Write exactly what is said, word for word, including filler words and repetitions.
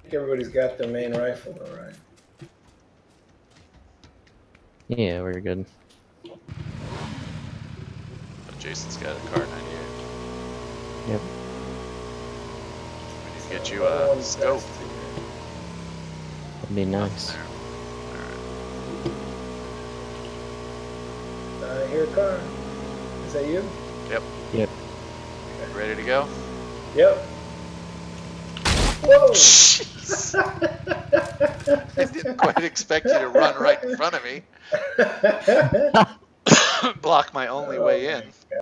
Everybody's got their main rifle, though, right? Yeah, we're good. Jason's got a car ninety-eight. Yep. We need to get you a scope. That'd be nice. I hear a car. Is that you? Yep. Yep. Okay. Ready to go? Yep. Whoa! I didn't quite expect you to run right in front of me. Block my only Oh way in.